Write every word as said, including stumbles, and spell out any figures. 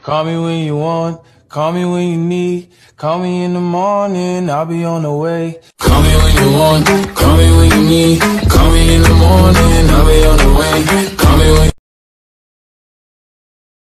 Call me when you want, call me when you need. Call me in the morning, I'll be on the way. Call me when you want, call me when you need.